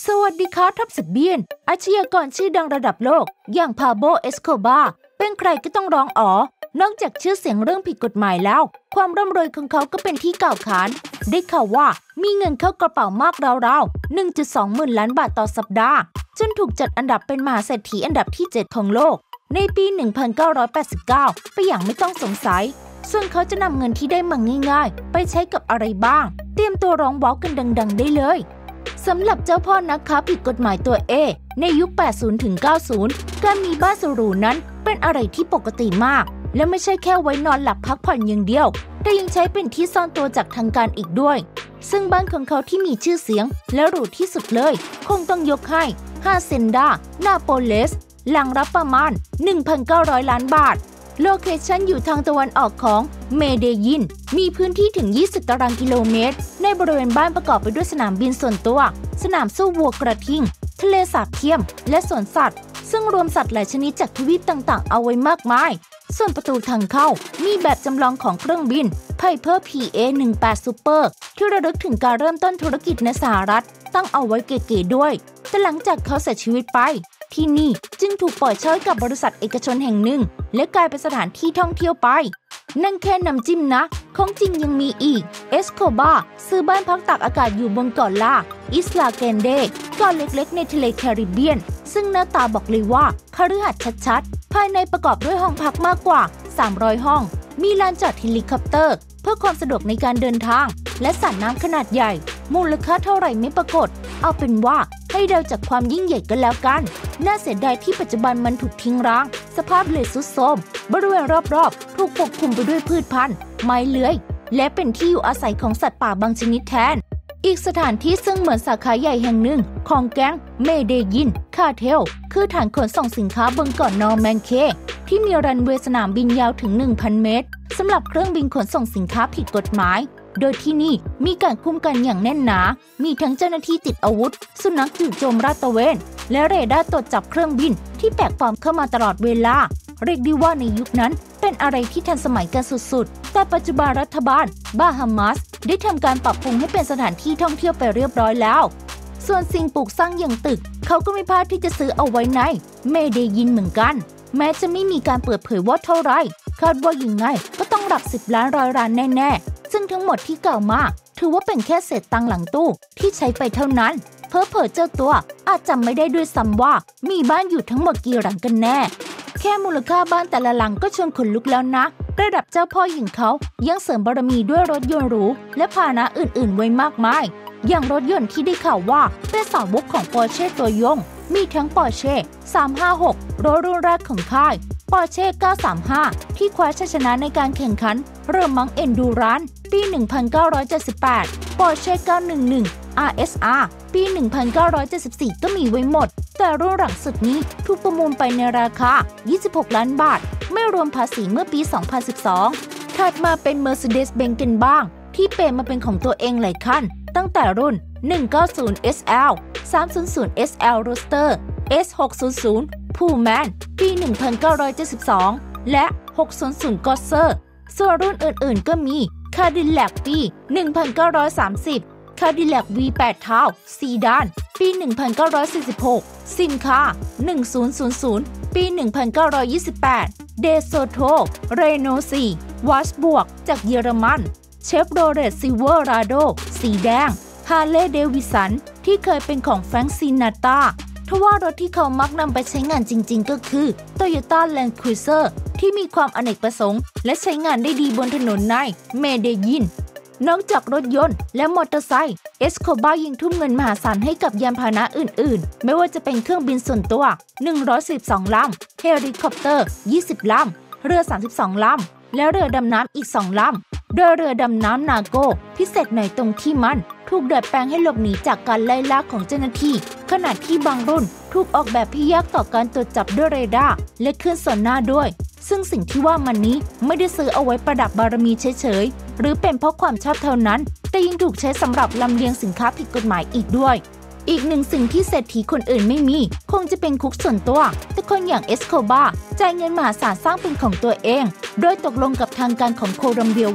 สวัสดีค่ะทัพเสเบียนอาชญากรชื่อดังระดับโลกอย่างพาโบเอสโคบาเป็นใครก็ต้องร้องอ๋อนอกจากชื่อเสียงเรื่องผิดกฎหมายแล้วความร่ำรวยของเขาก็เป็นที่กล่าวขานได้ข่าวว่ามีเงินเข้ากระเป๋ามากราวๆ 1.2 หมื่นล้านบาทต่อสัปดาห์จนถูกจัดอันดับเป็นมหาเศรษฐีอันดับที่ 7 ของโลกในปี 1989 ไปอย่างไม่ต้องสงสัยส่วนเขาจะนำเงินที่ได้มาง่ายๆไปใช้กับอะไรบ้างเตรียมตัวร้องว้าวกันดังๆได้เลยสำหรับเจ้าพ่อนักค้าผิดกฎหมายตัวเอในยุค 80-90 การมีบ้านหรูนั้นเป็นอะไรที่ปกติมากและไม่ใช่แค่ไว้นอนหลับพักผ่อนอย่างเดียวแต่ยังใช้เป็นที่ซ่อนตัวจากทางการอีกด้วยซึ่งบ้านของเขาที่มีชื่อเสียงและหรูที่สุดเลยคงต้องยกให้ฮาเซนดานาโปเลสหลังรับประมาณ 1,900 ล้านบาทโลเคชั่นอยู่ทางตะวันออกของเมเดยินมีพื้นที่ถึง 20 ตารางกิโลเมตรในบริเวณบ้านประกอบไปด้วยสนามบินส่วนตัวสนามสู้วัวกระทิงทะเลสาบเทียมและสวนสัตว์ซึ่งรวมสัตว์หลายชนิดจากทวีปต่างๆเอาไว้มากมายส่วนประตูทางเข้ามีแบบจำลองของเครื่องบิน Piper PA-18 Super ที่ระลึกถึงการเริ่มต้นธุรกิจในสหรัฐตั้งเอาไว้เก๋ๆด้วยแต่หลังจากเขาเสียชีวิตไปที่นี่จึงถูกปล่อยเช่าให้กับบริษัทเอกชนแห่งหนึ่งและกลายเป็นสถานที่ท่องเที่ยวไปนั่นแค่น้ำจิ้มนะของจริงยังมีอีกเอสโคบาซื้อบ้านพักตากอากาศอยู่บนเกาะลาอิสลาเกนเดเกาะเล็กๆในทะเลแคริบเบียนซึ่งหน้าตาบอกเลยว่าคฤหาสน์ชัดๆภายในประกอบด้วยห้องพักมากกว่า300ห้องมีลานจอดเฮลิคอปเตอร์เพื่อความสะดวกในการเดินทางและสระน้ำขนาดใหญ่มูลค่าเท่าไหร่ไม่ปรากฏเอาเป็นว่าให้เดาจากความยิ่งใหญ่กันแล้วกันน่าเสียดายที่ปัจจุบันมันถูกทิ้งร้างสภาพเลยทรุดโทรมบริเวณรอบๆถูกปกคลุมไปด้วยพืชพันธุ์ไม้เลื้อยและเป็นที่อยู่อาศัยของสัตว์ป่าบางชนิดแทนอีกสถานที่ซึ่งเหมือนสาขาใหญ่แห่งหนึ่งของแก๊งเมเดยินคาเทลคือฐานขนส่งสินค้าบนเกาะนอร์แมนเคที่มีรันเวย์สนามบินยาวถึง 1,000 เมตรสำหรับเครื่องบินขนส่งสินค้าผิดกฎหมายโดยที่นี่มีการคุ้มกันอย่างแน่นหนามีทั้งเจ้าหน้าที่ติดอาวุธสุนัขจู่โจมลาดตระเวนและเรดาร์ตรวจจับเครื่องบินที่แปลกปลอมเข้ามาตลอดเวลาเรียกได้ว่าในยุคนั้นเป็นอะไรที่ทันสมัยกันสุดๆแต่ปัจจุบันรัฐบาลบาฮามาสได้ทำการปรับปรุงให้เป็นสถานที่ท่องเที่ยวไปเรียบร้อยแล้วส่วนสิ่งปลูกสร้างอย่างตึกเขาก็ไม่พลาดที่จะซื้อเอาไว้ในเมเดยินเหมือนกันแม้จะไม่มีการเปิดเผยว่าเท่าไรคาดว่ายังไงก็ต้องหลัก10 ล้าน100 ล้านแน่ๆซึ่งทั้งหมดที่กล่าวมาถือว่าเป็นแค่เศษตังค์หลังตู้ที่ใช้ไปเท่านั้นเพ้อเจ้าตัวอาจจำไม่ได้ด้วยซ้ำว่ามีบ้านอยู่ทั้งหมดกี่หลังกันแน่แค่มูลค่าบ้านแต่ละหลังก็ชวนขนลุกแล้วนะระดับเจ้าพ่อหญิงเขายังเสริมบารมีด้วยรถยนต์หรูและพาหนะอื่นๆไว้มากมายอย่างรถยนต์ที่ได้ข่าวว่าเป็นสาวกของปอร์เช่ตัวยงมีทั้งปอร์เช่356รถรุ่นแรกของค่ายปอร์เช่935ที่คว้าชัยชนะในการแข่งขันเรือมังเอนดูรันปี 1978 ปอร์เช่911 RSR ปี 1974 ก็มีไว้หมดแต่รุ่นหลังสุดนี้ถูกประมูลไปในราคา26 ล้านบาทไม่รวมภาษีเมื่อปี 2012 ถัดมาเป็น Mercedes-Benz กันบ้างที่เปลี่ยนมาเป็นของตัวเองหลายคันตั้งแต่รุ่น 190 SL 300 SL Roadster S600 Pullman ปี 1972 และ 600 Corsair ส่วนรุ่นอื่นๆก็มี Cadillac ปี 1930 Cadillac V8 Tail ซีดานปี 1946 Simca 1000 ปี 1928 DeSoto Renault 4 Washburg จากเยอรมัน Chevrolet Silverado สีแดง Harley Davidson ที่เคยเป็นของแฟรงค์ซินาตราทว่ารถที่เขามักนำไปใช้งานจริงๆก็คือ Toyota Land Cruiser ที่มีความอเนกประสงค์และใช้งานได้ดีบนถนนในเมเดยินนอกจากรถยนต์และมอเตอร์ไซค์เอสโคบายังทุ่มเงินมหาศาลให้กับยานพาหนะอื่นๆไม่ว่าจะเป็นเครื่องบินส่วนตัว112ลำเฮลิคอปเตอร์20ลำเรือ32ลำและเรือดำน้ำอีก2ลำโดยเรือดำน้ำนาโกพิเศษหน่อยตรงที่มันถูกดัดแปลงให้หลบหนีจากการไล่ล่าของเจ้าหน้าที่ขณะที่บางรุ่นถูกออกแบบให้ยากต่อการตรวจจับด้วยเรดาร์และคลื่นส่วนหน้าด้วยซึ่งสิ่งที่ว่ามันนี้ไม่ได้ซื้อเอาไว้ประดับบารมีเฉยๆหรือเป็นเพราะความชอบเท่านั้นแต่ยังถูกใช้สำหรับลำเลียงสินค้าผิดกฎหมายอีกด้วยอีกหนึ่งสิ่งที่เศรษฐีคนอื่นไม่มีคงจะเป็นคุกส่วนตัวแต่คนอย่างเอสโคบาจ่ายเงินมหาศาลสร้างเป็นของตัวเองโดยตกลงกับทางการของโคลัมเบียว่า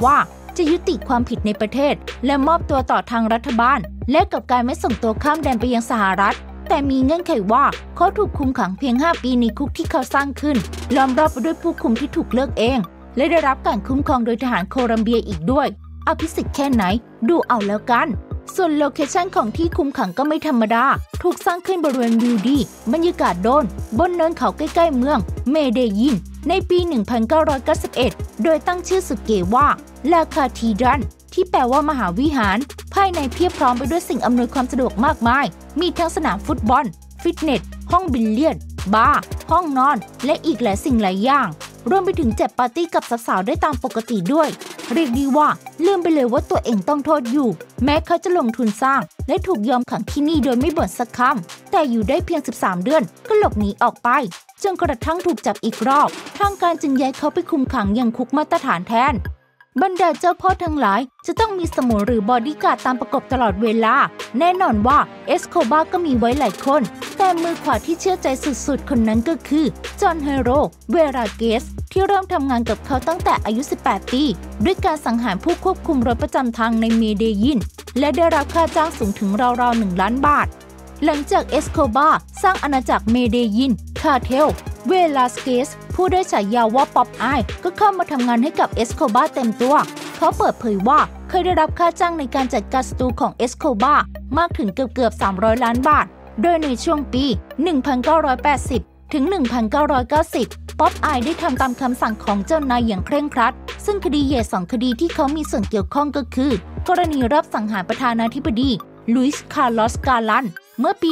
จะยุติความผิดในประเทศและมอบตัวต่อทางรัฐบาลและกับการไม่ส่งตัวข้ามแดนไปยังสหรัฐแต่มีเงื่อนไขว่าเขาถูกคุมขังเพียง5 ปีในคุกที่เขาสร้างขึ้นล้อมรอบไปด้วยผู้คุมที่ถูกเลือกเองและได้รับการคุ้มครองโดยทหารโคลัมเบียอีกด้วยอภิสิทธิ์แค่ไหนดูเอาแล้วกันส่วนโลเคชั่นของที่คุมขังก็ไม่ธรรมดาถูกสร้างขึ้นบริเวณวิวดีบรรยากาศโดนบนเนินเขาใกล้ๆเมืองเมเดยินในปี 1991 โดยตั้งชื่อสุดเก๋ว่าลาคาทีดรันที่แปลว่ามหาวิหารภายในเพียบพร้อมไปด้วยสิ่งอำนวยความสะดวกมากมายมีทั้งสนามฟุตบอลฟิตเนสห้องบิลเลียร์ดบาร์ห้องนอนและอีกหลายสิ่งหลายอย่างรวมไปถึงจัดปาร์ตี้กับสาวๆได้ตามปกติด้วยเรียกดีว่าลืมไปเลยว่าตัวเองต้องโทษอยู่แม้เขาจะลงทุนสร้างและถูกยอมขังที่นี่โดยไม่บ่นสักคำแต่อยู่ได้เพียง13 เดือนก็หลบหนีออกไปจนกระทั่งถูกจับอีกรอบทางการจึงย้ายเขาไปคุมขังยังคุกมาตรฐานแทนบรรดาเจ้าพ่อทั้งหลายจะต้องมีสมุนหรือบอดี้การ์ดตามประกบตลอดเวลาแน่นอนว่าเอสโคบาก็มีไว้หลายคนแต่มือขวาที่เชื่อใจสุดๆคนนั้นก็คือจอห์นเฮโรเวราเกสที่เริ่มทำงานกับเขาตั้งแต่อายุ18 ปีด้วยการสังหารผู้ควบคุมรถประจำทางในเมเดยินและได้รับค่าจ้างสูงถึงราวๆ1 ล้านบาทหลังจากเอสโคบาสร้างอาณาจักรเมเดยินคาร์เทลเวลาสเกสผู้ได้ฉายาว่าป๊อปอายก็เข้ามาทำงานให้กับเอสโคบาเต็มตัวเขาเปิดเผยว่าเคยได้รับค่าจ้างในการจัดการศัตรูของเอสโคบามากถึงเกือบ300 ล้านบาทโดยในช่วงปี 1980 ถึง 1990 ป๊อปอายได้ทำตามคำสั่งของเจ้านายอย่างเคร่งครัดซึ่งคดีใหญ่2 คดีที่เขามีส่วนเกี่ยวข้องก็คือกรณีรับสังหารประธานาธิบดีลุยส์คาร์ลอสกาลันเมื่อปี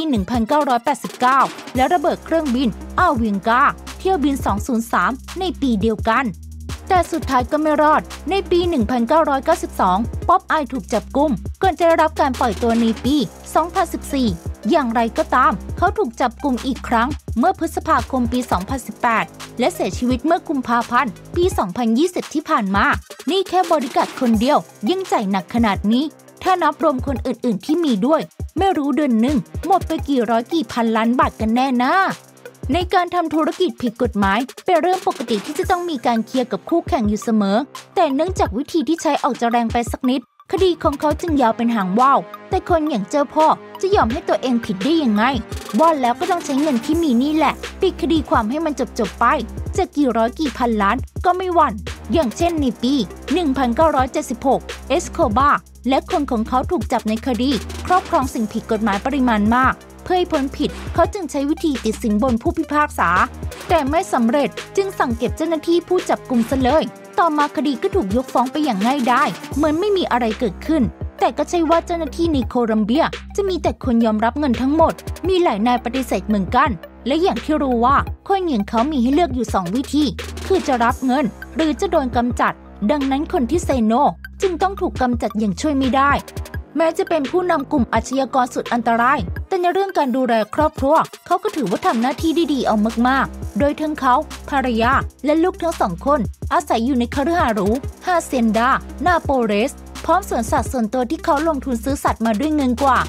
1989 และระเบิดเครื่องบินอาวิงกาเที่ยวบิน 203 ในปีเดียวกันแต่สุดท้ายก็ไม่รอดในปี 1992 ป๊อปอายถูกจับกุมก่อนจะได้รับการปล่อยตัวในปี 2014 อย่างไรก็ตามเขาถูกจับกุมอีกครั้งเมื่อพฤษภาคมปี 2018 และเสียชีวิตเมื่อกุมภาพันธ์ปี 2020 ที่ผ่านมานี่แค่บริการดคนเดียวยิ่งใจหนักขนาดนี้ถ้านับรวมคนอื่นๆที่มีด้วยไม่รู้เดือนหนึ่งหมดไปกี่ร้อยกี่พันล้านบาทกันแน่นะในการทำธุรกิจผิดกฎหมายเป็นเรื่องปกติที่จะต้องมีการเคลียร์กับคู่แข่งอยู่เสมอแต่เนื่องจากวิธีที่ใช้ออกจะแรงไปสักนิดคดีของเขาจึงยาวเป็นหางว่าวแต่คนอย่างเจ้าพ่อจะยอมให้ตัวเองผิดได้ยังไงว่าแล้วก็ต้องใช้เงินที่มีนี่แหละปิดคดีความให้มันจบไปจะกี่ร้อยกี่พันล้านก็ไม่หวั่นอย่างเช่นในปี 1976 เอสโคบาและคนของเขาถูกจับในคดีครอบครองสิ่งผิดกฎหมายปริมาณมากเพื่อให้พ้นผิดเขาจึงใช้วิธีติดสินบนผู้พิพากษาแต่ไม่สำเร็จจึงสั่งเก็บเจ้าหน้าที่ผู้จับกุมซะเลยต่อมาคดีก็ถูกยกฟ้องไปอย่างง่ายดายเหมือนไม่มีอะไรเกิดขึ้นแต่ก็ใช่ว่าเจ้าหน้าที่ในโคลัมเบียจะมีแต่คนยอมรับเงินทั้งหมดมีหลายนายปฏิเสธเหมือนกันและอย่างที่รู้ว่าคนอย่างเขามีให้เลือกอยู่2 วิธีคือจะรับเงินหรือจะโดนกำจัดดังนั้นคนที่เซโนจึงต้องถูกกำจัดอย่างช่วยไม่ได้แม้จะเป็นผู้นำกลุ่มอาชญากรสุดอันตรายแต่ในเรื่องการดูแลครอบครัวเขาก็ถือว่าทำหน้าที่ได้ดีเอามากๆโดยทั้งเขาภรรยาและลูกทั้ง2 คนอาศัยอยู่ในคฤหาสน์หรูฮาเซนดานาโปเรสพร้อมสวนสัตว์ส่วนตัวที่เขาลงทุนซื้อสัตว์มาด้วยเงินกว่า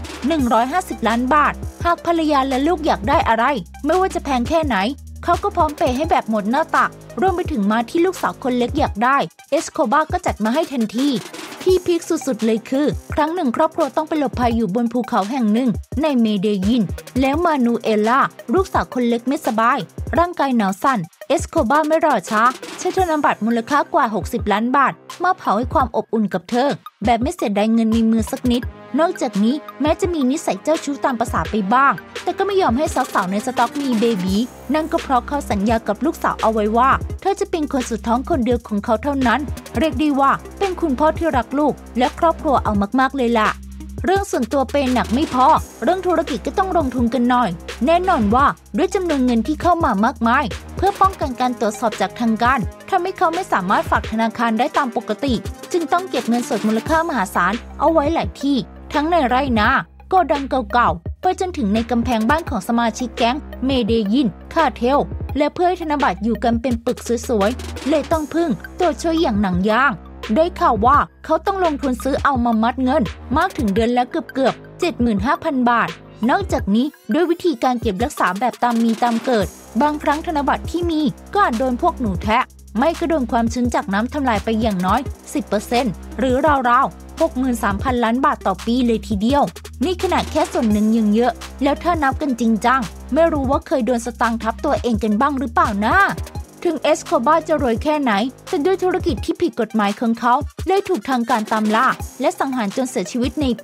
150 ล้านบาทหากภรรยาและลูกอยากได้อะไรไม่ว่าจะแพงแค่ไหนเขาก็พร้อมเปย์ให้แบบหมดหน้าตักรวมไปถึงม้าที่ลูกสาวคนเล็กอยากได้เอสโคบาก็จัดมาให้ทันทีที่พีคสุดๆเลยคือครั้งหนึ่งครอบครัวต้องไปหลบภัยอยู่บนภูเขาแห่งหนึ่งในเมเดยินแล้วมานูเอล่าลูกสาวคนเล็กไม่สบายร่างกายหนาวสั่นเอสโคบาไม่รอช้าใช้ธนบัตรมูลค่ากว่า60 ล้านบาทมาเผาให้ความอบอุ่นกับเธอแบบไม่เสียดายเงินในมือสักนิดนอกจากนี้แม้จะมีนิสัยเจ้าชู้ตามภาษาไปบ้างแต่ก็ไม่ยอมให้สาวๆในสต็อกมีเบบีนั่นก็เพราะเขาสัญญากับลูกสาวเอาไว้ว่าเธอจะเป็นคนสุดท้องคนเดียวของเขาเท่านั้นเรียกได้ว่าเป็นคุณพ่อที่รักลูกและครอบครัวเอามากๆเลยล่ะเรื่องส่วนตัวเป็นหนักไม่พอเรื่องธุรกิจก็ต้องลงทุนกันหน่อยแน่นอนว่าด้วยจำนวนเงินที่เข้ามามากมายเพื่อป้องกันการตรวจสอบจากทางการทำให้เขาไม่สามารถฝากธนาคารได้ตามปกติจึงต้องเก็บเงินสดมูลค่ามหาศาลเอาไว้หลายที่ทั้งในไร่นาโกดังเก่าๆไปจนถึงในกำแพงบ้านของสมาชิกแก๊งเมเดยินคาร์เทลและเพื่อให้ธนบัตรอยู่กันเป็นปึกสวยๆเลยต้องพึ่งตัวช่วยอย่างหนังยางได้ข่าวว่าเขาต้องลงทุนซื้อเอามามัดเงินมากถึงเดือนละเกือบ 75,000 บาทนอกจากนี้ด้วยวิธีการเก็บรักษาแบบตามมีตามเกิดบางครั้งธนบัตรที่มีก็อาจโดนพวกหนูแทะไม่ก็โดนความชื้นจากน้ำทำลายไปอย่างน้อย 10% หรือราวๆ 63,000 ล้านบาทต่อปีเลยทีเดียวนี่ขนาดแค่ส่วนหนึ่งยังเยอะแล้วถ้านับกันจริงจังไม่รู้ว่าเคยโดนสตางค์ทับตัวเองกันบ้างหรือเปล่านะถึงเอสโคบาจะรวยแค่ไหนแต่ด้วยธุรกิจที่ผิดกฎหมายของเขาเลยถูกทางการตามล่าและสังหารจนเสียชีวิตในปี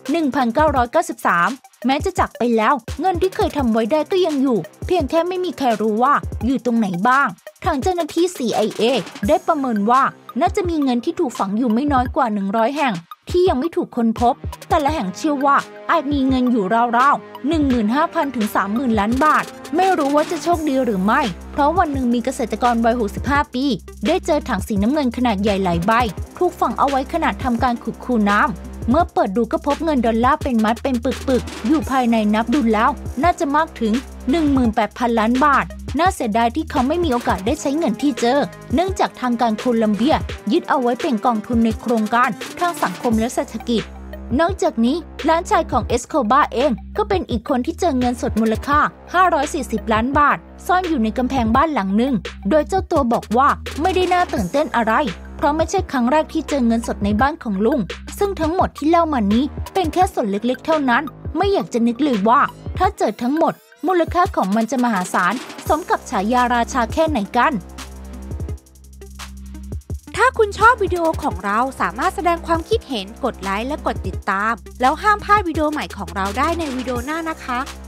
1993 แม้จะจากไปแล้วเงินที่เคยทำไว้ได้ก็ยังอยู่เพียงแค่ไม่มีใครรู้ว่าอยู่ตรงไหนบ้างทางเจ้าหน้าที่ CIA ได้ประเมินว่าน่าจะมีเงินที่ถูกฝังอยู่ไม่น้อยกว่า100แห่งที่ยังไม่ถูกค้นพบแต่ละแห่งเชื่อว่าอาจมีเงินอยู่ราวๆ 15,000 ถึง 30,000 ล้านบาทไม่รู้ว่าจะโชคดีหรือไม่เพราะวันหนึ่งมีเกษตรกรวัย65 ปีได้เจอถังสีน้ำเงินขนาดใหญ่หลายใบถูกฝังเอาไว้ขณะทำการขุดคูน้ำเมื่อเปิดดูก็พบเงินดอลลาร์เป็นมัดเป็นปึกๆอยู่ภายในนับดูแล้วน่าจะมากถึง 18,000 ล้านบาทน่าเสียดายที่เขาไม่มีโอกาสได้ใช้เงินที่เจอเนื่องจากทางการโคลัมเบียยึดเอาไว้เป็นกองทุนในโครงการทางสังคมและเศรษฐกิจนอกจากนี้หลานชายของเอสโคบาเองก็เป็นอีกคนที่เจอเงินสดมูลค่า540ล้านบาทซ่อนอยู่ในกำแพงบ้านหลังหนึ่งโดยเจ้าตัวบอกว่าไม่ได้น่าตื่นเต้นอะไรเพราะไม่ใช่ครั้งแรกที่เจอเงินสดในบ้านของลุงซึ่งทั้งหมดที่เล่ามานี้เป็นแค่ส่วนเล็กๆเท่านั้นไม่อยากจะนึกเลยว่าถ้าเจอทั้งหมดมูลค่าของมันจะมหาศาลสมกับฉายาราชาแค่ไหนกันถ้าคุณชอบวิดีโอของเราสามารถแสดงความคิดเห็นกดไลค์และกดติดตามแล้วห้ามพลาดวิดีโอใหม่ของเราได้ในวิดีโอหน้านะคะ